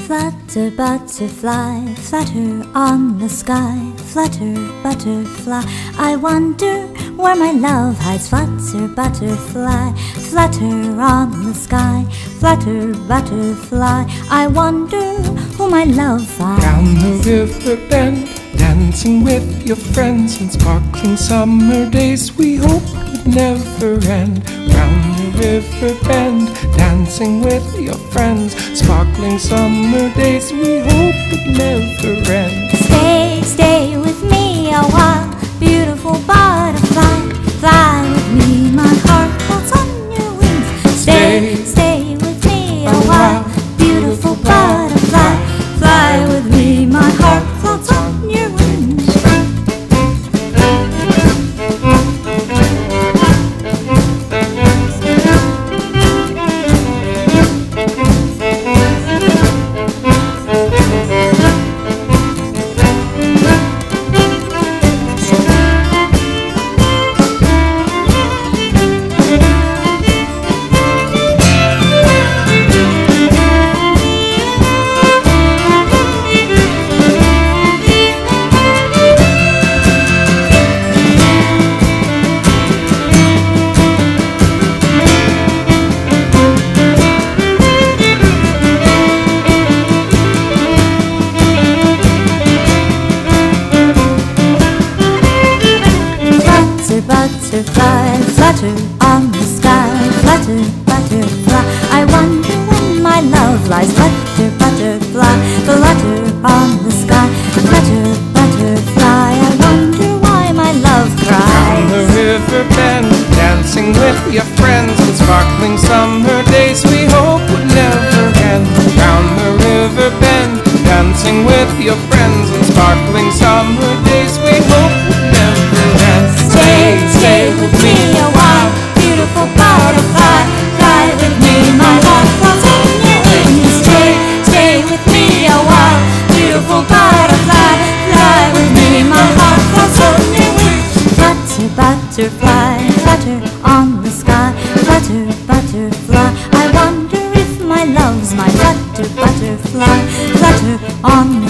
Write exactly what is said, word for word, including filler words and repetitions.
Flutter, butterfly, flutter on the sky. Flutter, butterfly, I wonder where my love hides. Flutter, butterfly, flutter on the sky. Flutter, butterfly, I wonder who my love finds. Down the river bend, dancing with your friends, and sparkling summer days we hope would never end. Round the river bend, dancing with your friends, sparkling summer days we hope would never end. Stay, stay with me a while, beautiful butterfly. Fly with me, my heart floats on your wings. Stay, stay with me a while, beautiful butterfly. Fly with me, my heart floats on your wings. Butterfly, flutter on the sky. Flutter, butterfly, I wonder when my love lies. Flutter, butterfly, flutter on the sky. Flutter, butterfly, I wonder why my love cries. Down the river bend, dancing with your friends, and sparkling summer days we hope would never end. Down the river bend, dancing with your friends, and sparkling summer days we hope would never end. Stay, stay with me a while, beautiful butterfly. Fly with me, my heart floats on your wings. Stay, stay with me a while, beautiful butterfly. Fly with me, my heart floats on your wings. Flutter, butterfly, flutter on the sky. Flutter, butterfly, I wonder if my love's my flutter, butterfly. Flutter on the